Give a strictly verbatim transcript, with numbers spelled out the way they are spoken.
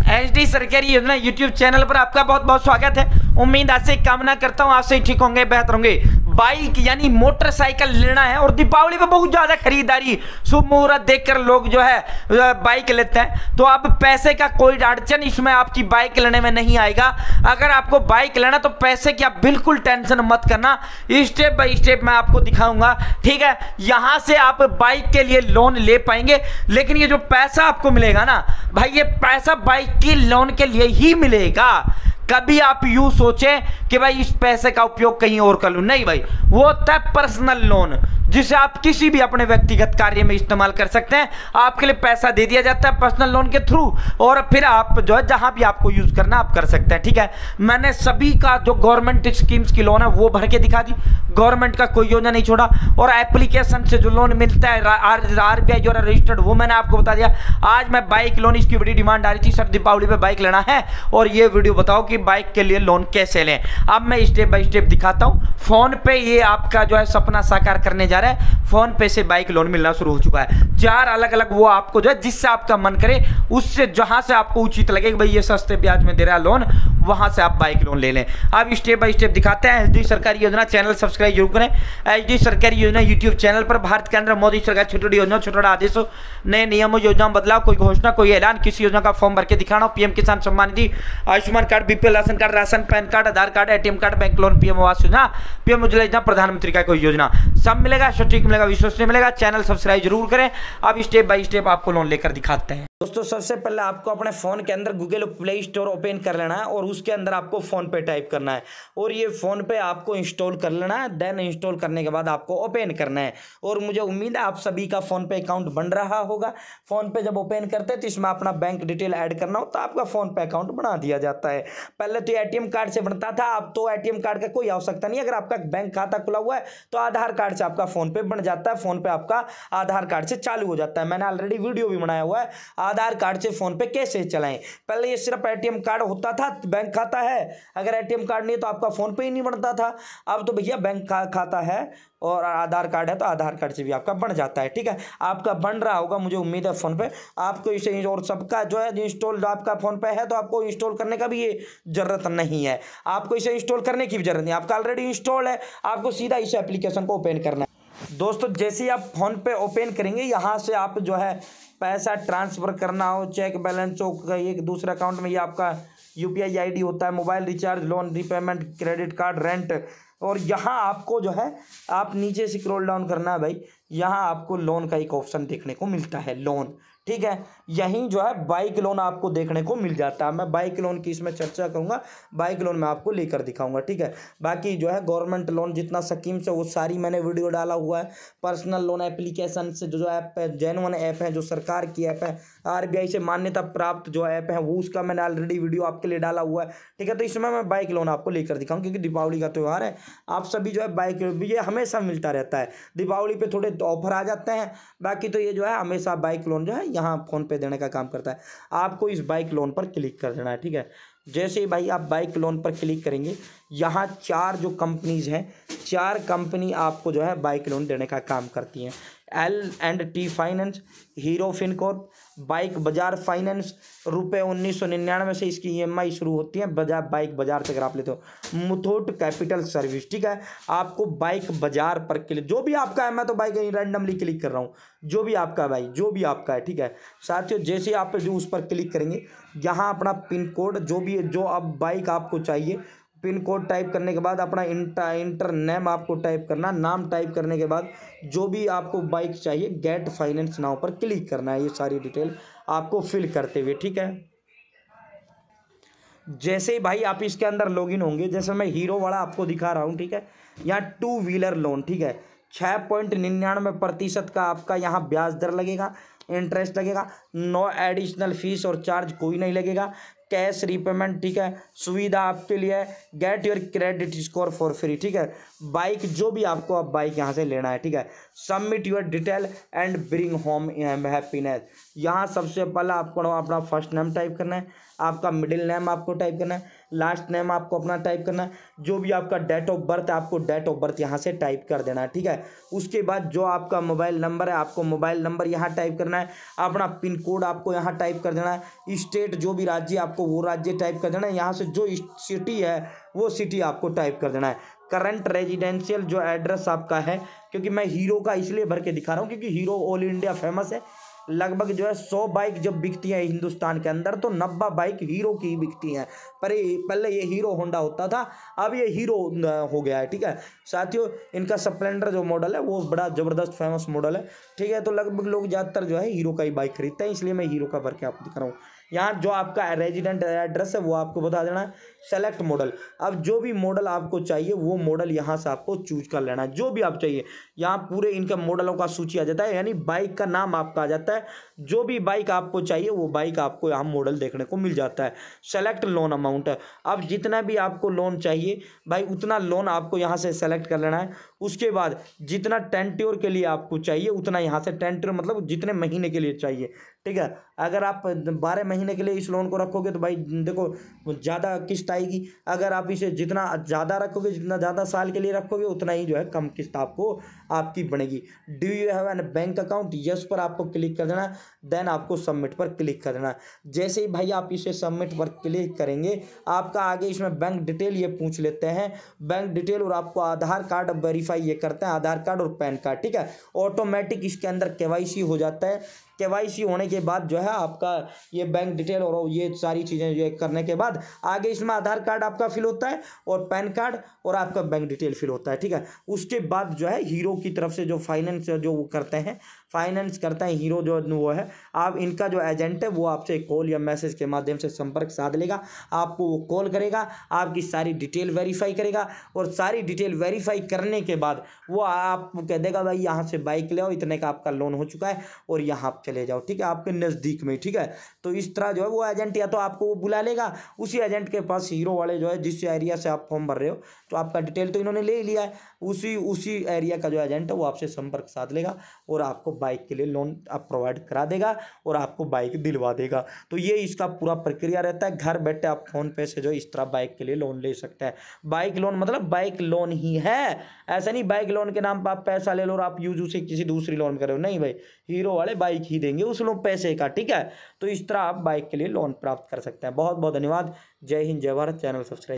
HD सरकारी योजना YouTube channel पर आपका बहुत बहुत स्वागत है। उम्मीद आपसे कामना करता हूँ आपसे ठीक होंगे, बेहतर होंगे। बाइक यानी मोटरसाइकिल लेना है और दीपावली पे बहुत ज्यादा खरीदारी, शुभ मुहूर्त देखकर लोग जो है बाइक लेते हैं, तो अब पैसे का कोई अड़चन इसमें आपकी बाइक लेने में नहीं आएगा। अगर आपको बाइक लेना तो पैसे की आप बिल्कुल टेंशन मत करना, स्टेप बाय स्टेप मैं आपको दिखाऊंगा, ठीक है। यहां से आप बाइक के लिए लोन ले पाएंगे, लेकिन ये जो पैसा आपको मिलेगा ना भाई, ये पैसा बाइक की लोन के लिए ही मिलेगा। कभी आप यूं सोचें कि भाई इस पैसे का उपयोग कहीं और कर लूं, नहीं भाई, वो होता है पर्सनल लोन, जिसे आप किसी भी अपने व्यक्तिगत कार्य में इस्तेमाल कर सकते हैं। आपके लिए पैसा दे दिया जाता है पर्सनल लोन के थ्रू, और फिर आप जो है जहां भी आपको यूज करना आप कर सकते हैं, ठीक है। मैंने सभी का जो गवर्नमेंट स्कीम्स की लोन है वो भर के दिखा दी, गवर्नमेंट का कोई योजना नहीं छोड़ा, और एप्लीकेशन से जो लोन मिलता है आरबीआई जो रजिस्टर्ड वो मैंने आपको बता दिया। आज मैं बाइक लोन, इसकी बड़ी डिमांड आ रही थी, सर दीपावली पे बाइक लेना है और ये वीडियो बताओ कि बाइक के लिए लोन कैसे लें। अब मैं स्टेप बाय स्टेप दिखाता हूं। फोन पे ये आपका जो है सपना साकार करने जा रहा है, फोन पे से बाइक लोन मिलना शुरू हो चुका है। चार अलग अलग वो आपको जो है जिससे आपका मन करे, उससे जहां से आपको उचित लगे कि भाई ये सस्ते ब्याज में दे रहा है लोन, वहां से आप बाइक लोन ले लें। अब स्टेप बाय स्टेप दिखाते हैं। एचडी सरकारी योजना चैनल सब्सक्राइब जरूर करें। एचडी सरकारी योजना यूट्यूब चैनल पर भारत के अंदर मोदी सरकार छोटी छोटी योजना, छोटा छोटा आदेशों, नए नियमों, योजना बदलाव, कोई घोषणा, कोई ऐलान, किसी योजना का फॉर्म भर के दिखाना, PM Kisan Samman Nidhi, Ayushman card, BPL ration card, ration, PAN card, Aadhaar card, ATM card, bank loan, PM Awas Yojana, PM Ujjwala योजना, प्रधानमंत्री का कोई योजना, सब मिलेगा, सटीक मिलेगा, विश्वसनीय मिलेगा। चैनल सब्सक्राइब जरूर करें। अब स्टेप बाय स्टेप आपको लोन लेकर दिखाते हैं। दोस्तों सबसे पहले आपको अपने फोन के अंदर गूगल प्ले स्टोर ओपन कर लेना है और उसके अंदर आपको फोन पे टाइप करना है और ये फोन पे आपको इंस्टॉल कर लेना है। देन इंस्टॉल करने के बाद आपको ओपन करना है, और मुझे उम्मीद है आप सभी का फोन पे अकाउंट बन रहा होगा। फोन पे जब ओपन करते हैं तो इसमें अपना बैंक डिटेल ऐड करना हो तो आपका फोन पे अकाउंट बना दिया जाता है। पहले तो एटीएम कार्ड से बनता था, अब तो एटीएम कार्ड का कोई आवश्यकता नहीं। अगर आपका बैंक खाता खुला हुआ है तो आधार कार्ड से आपका फोन पे बन जाता है, फोन पे आपका आधार कार्ड से चालू हो जाता है। मैंने ऑलरेडी वीडियो भी बनाया हुआ है आधार कार्ड से फोन पे कैसे चलाएं। पहले ये सिर्फ एटीएम कार्ड होता था, बैंक खाता है, अगर एटीएम कार्ड नहीं है तो आपका फोन पे ही नहीं बनता था। अब तो भैया बैंक का खाता है और आधार कार्ड है तो आधार कार्ड से भी आपका बन जाता है, ठीक है। आपका बन रहा होगा मुझे उम्मीद है फोन पे आपको इसे, और सबका जो है इंस्टॉल आपका फोन पे है तो आपको इंस्टॉल करने का भी ये जरूरत नहीं है, आपको इसे इंस्टॉल करने की भी जरूरत नहीं, आपका ऑलरेडी इंस्टॉल है। आपको सीधा इस एप्लीकेशन को ओपन करना है। दोस्तों जैसे ही आप फोन पे ओपन करेंगे, यहाँ से आप जो है पैसा ट्रांसफर करना हो, चेक बैलेंस हो एक दूसरे अकाउंट में, ये आपका यूपीआई आईडी होता है, mobile recharge, loan repayment, credit card, rent, और यहाँ आपको जो है आप नीचे स्क्रॉल डाउन करना है भाई, यहाँ आपको लोन का एक ऑप्शन देखने को मिलता है, लोन, ठीक है। यहीं जो है बाइक लोन आपको देखने को मिल जाता है। मैं बाइक लोन की इसमें चर्चा करूंगा, बाइक लोन मैं आपको लेकर दिखाऊंगा, ठीक है। बाकी जो है गवर्नमेंट लोन जितना स्कीम से वो सारी मैंने वीडियो डाला हुआ है। पर्सनल लोन एप्लीकेशन से जो जो ऐप है, जेन्युइन ऐप है, जो सरकार की ऐप है, आरबीआई से मान्यता प्राप्त जो ऐप है वो, उसका मैंने ऑलरेडी वीडियो आपके लिए डाला हुआ है, ठीक है। तो इसमें मैं बाइक लोन आपको लेकर दिखाऊँ, क्योंकि दीपावली का त्यौहार है, आप सभी जो है बाइक, ये हमेशा मिलता रहता है, दीपावली पे थोड़े ऑफर आ जाते हैं, बाकी तो ये जो है हमेशा बाइक लोन जो है यहाँ फोन पे देने का काम करता है। आपको इस बाइक लोन पर क्लिक कर देना है, ठीक है। जैसे ही भाई आप बाइक लोन पर क्लिक करेंगे, यहाँ चार जो कंपनीज हैं, चार कंपनी आपको जो है बाइक लोन देने का काम करती हैं। L and T finance, Hero FinCorp, bike Bazaar finance, रुपये उन्नीस सौ निन्यानवे से इसकी ईएमआई शुरू होती है, बाजार बाइक बाजार से अगर आप लेते हो। मुथूट कैपिटल सर्विस, ठीक है। आपको बाइक बाजार पर क्लिक, जो भी आपका है, मैं तो बाइक रैंडमली क्लिक कर रहा हूँ, जो भी आपका है भाई, जो भी आपका है, ठीक है। साथियों जैसे आप जो उस पर क्लिक करेंगे, यहाँ अपना पिन कोड जो भी जो अब बाइक आपको चाहिए, पिन कोड टाइप करने के बाद अपना इंटर इंटर नेम आपको टाइप करना, नाम टाइप करने के बाद जो भी आपको बाइक चाहिए गेट फाइनेंस नाउ पर क्लिक करना है। ये सारी डिटेल आपको फिल करते हुए, ठीक है। जैसे ही भाई आप इसके अंदर लॉगिन होंगे, जैसे मैं हीरो वाला आपको दिखा रहा हूँ, ठीक है। यहाँ टू व्हीलर लोन, ठीक है, छः पॉइंट निन्यानवे प्रतिशत का आपका यहाँ ब्याज दर लगेगा, इंटरेस्ट लगेगा, नो एडिशनल फीस और चार्ज कोई नहीं लगेगा, कैश रीपेमेंट, ठीक है। सुविधा आपके लिए है, get your credit score for free, ठीक है। बाइक जो भी आपको अब बाइक यहाँ से लेना है, ठीक है, submit your detail and bring home happiness. यहाँ सबसे पहला आपको अपना फर्स्ट नेम टाइप करना है, आपका मिडिल नेम आपको टाइप करना है, लास्ट नेम आपको अपना टाइप करना है, जो भी आपका डेट ऑफ बर्थ है आपको डेट ऑफ बर्थ यहाँ से टाइप कर देना है, ठीक है। उसके बाद जो आपका मोबाइल नंबर है आपको मोबाइल नंबर यहाँ टाइप करना है, अपना पिन कोड आपको यहाँ टाइप कर देना है, स्टेट जो भी राज्य आपको वो राज्य टाइप कर देना है, यहाँ से जो सिटी है वो सिटी आपको टाइप कर देना है। करंट रेजिडेंशियल जो एड्रेस आपका है, क्योंकि मैं हीरो का इसलिए भर के दिखा रहा हूँ क्योंकि हीरो ऑल इंडिया फेमस है, लगभग जो है सौ बाइक जब बिकती हैं हिंदुस्तान के अंदर तो नब्बे बाइक हीरो की ही बिकती हैं। पर ये पहले ये हीरो होंडा होता था, अब ये हीरो हो गया है, ठीक है साथियों। इनका स्प्लेंडर जो मॉडल है वो बड़ा ज़बरदस्त फेमस मॉडल है, ठीक है। तो लगभग लोग ज़्यादातर जो है हीरो का ही बाइक खरीदते हैं, इसलिए मैं हीरो का भर के आपको दिखा रहा हूँ। यहाँ जो आपका रेजिडेंट एड्रेस है वो आपको बता देना है। सेलेक्ट मॉडल, अब जो भी मॉडल आपको चाहिए वो मॉडल यहाँ से आपको चूज कर लेना है, जो भी आप चाहिए। यहाँ पूरे इनका मॉडलों का सूची आ जाता है, यानी बाइक का नाम आपका आ जाता है, जो भी बाइक आपको चाहिए वो बाइक आपको यहाँ मॉडल देखने को मिल जाता है। सेलेक्ट लोन अमाउंट, अब जितना भी आपको लोन चाहिए भाई उतना लोन आपको यहाँ से सेलेक्ट कर लेना है। उसके बाद जितना टेंट्योर के लिए आपको चाहिए उतना यहाँ से, टेंट्योर मतलब जितने महीने के लिए चाहिए, ठीक है। अगर आप बारह महीने के लिए इस लोन को रखोगे तो भाई देखो ज़्यादा किस्त आएगी, अगर आप इसे जितना ज़्यादा रखोगे, जितना ज़्यादा साल के लिए रखोगे उतना ही जो है कम किस्त आपको आपकी बनेगी। Do you have an bank account, yes पर आपको क्लिक कर देना, देन आपको सबमिट पर क्लिक कर देना। जैसे ही भाई आप इसे सबमिट पर क्लिक करेंगे आपका आगे इसमें बैंक डिटेल ये पूछ लेते हैं, बैंक डिटेल और आपको आधार कार्ड वेरीफाई ये करते हैं, आधार कार्ड और पैन कार्ड, ठीक है। ऑटोमेटिक इसके अंदर केवाईसी हो जाता है। केवाईसी होने के बाद जो है आपका ये बैंक डिटेल और ये सारी चीज़ें ये करने के बाद आगे इसमें आधार कार्ड आपका फिल होता है और पैन कार्ड और आपका बैंक डिटेल फिल होता है, ठीक है। उसके बाद जो है हीरो की तरफ से जो फाइनेंस जो वो करते हैं, फाइनेंस करता है हीरो जो वो है, आप इनका जो एजेंट है वो आपसे कॉल या मैसेज के माध्यम से संपर्क साध लेगा, आपको वो कॉल करेगा, आपकी सारी डिटेल वेरीफाई करेगा और सारी डिटेल वेरीफाई करने के बाद वो आपको कह देगा भाई यहाँ से बाइक ले आओ, इतने का आपका लोन हो चुका है और यहाँ चले जाओ, ठीक है, आपके नज़दीक में, ठीक है। तो इस तरह जो है वो एजेंट या तो आपको वो बुला लेगा, उसी एजेंट के पास हीरो वाले जो है जिस एरिया से आप फॉर्म भर रहे हो तो आपका डिटेल तो इन्होंने ले ही लिया है, उसी उसी एरिया का जो एजेंट है वो आपसे संपर्क साध लेगा और आपको बाइक के लिए लोन आप प्रोवाइड करा देगा और आपको बाइक दिलवा देगा। तो ये इसका पूरा प्रक्रिया रहता है, घर बैठे आप फोन पे से जो इस तरह बाइक के लिए लोन ले सकते हैं। बाइक लोन मतलब बाइक लोन ही है, ऐसा नहीं बाइक लोन के नाम पर आप पैसा ले लो और आप यूज उसे किसी दूसरी लोन कर रहे हो, नहीं भाई, हीरो वाले बाइक ही देंगे उस लोन पैसे का, ठीक है। तो इस तरह आप बाइक के लिए लोन प्राप्त कर सकते हैं। बहुत बहुत धन्यवाद। जय हिंद, जय भारत। Channel subscribe